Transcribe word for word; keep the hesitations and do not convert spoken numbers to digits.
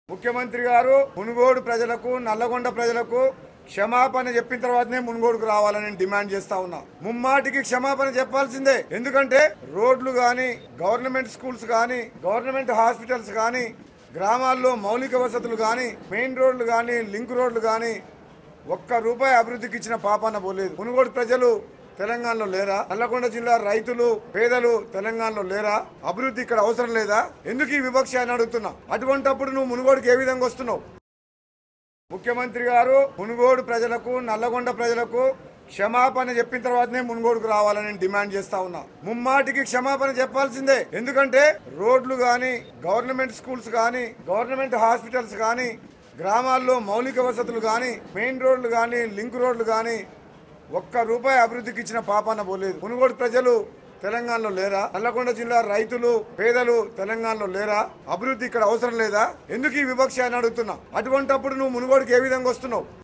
ముఖ్యమంత్రి గారు మునుగోడు ప్రజలకు నల్లగొండ ప్రజలకు క్షమాపణ చెప్పిన తర్వాతనే మునుగోడుకు రావాలని డిమాండ్ చేస్తా ఉన్నా. ముమ్మాటికి క్షమాపణ చెప్పాల్సిందే. ఎందుకంటే రోడ్లు గాని, గవర్నమెంట్ స్కూల్స్ గాని, గవర్నమెంట్ హాస్పిటల్స్ గాని, గ్రామాల్లో మౌలిక వసతులు గాని, మెయిన్ రోడ్లు గాని, లింక్ రోడ్లు గాని ఒక్క రూపాయి అభివృద్ధికి ఇచ్చిన పాపాన పోలేదు. మునుగోడు ప్రజలు తెలంగాణలో లేరా? నల్లగొండ జిల్లా రైతులు పేదలు తెలంగాణలో లేరా? అభివృద్ధి ఇక్కడ అవసరం లేదా? ఎందుకు ఈ వివక్ష అని అడుగుతున్నా. అటువంటప్పుడు నువ్వు మునుగోడుకి ఏ విధంగా వస్తున్నావు? ముఖ్యమంత్రి గారు మునుగోడు ప్రజలకు నల్లగొండ ప్రజలకు క్షమాపణ చెప్పిన తర్వాతనే మునుగోడుకు రావాలని డిమాండ్ చేస్తా ఉన్నా. ముమ్మాటికి క్షమాపణ చెప్పాల్సిందే. ఎందుకంటే రోడ్లు గాని, గవర్నమెంట్ స్కూల్స్ గాని, గవర్నమెంట్ హాస్పిటల్స్ గాని, గ్రామాల్లో మౌలిక వసతులు గాని, మెయిన్ రోడ్లు గాని, లింక్ రోడ్లు గాని ఒక్క రూపాయి అభివృద్ధికి ఇచ్చిన పాపాన పోలేదు. మునుగోడు ప్రజలు తెలంగాణలో లేరా? నల్లగొండ జిల్లా రైతులు పేదలు తెలంగాణలో లేరా? అభివృద్ధి ఇక్కడ అవసరం లేదా? ఎందుకు ఈ వివక్ష అని అడుగుతున్నా. అటువంటప్పుడు నువ్వు మునుగోడుకి ఏ విధంగా వస్తున్నావు?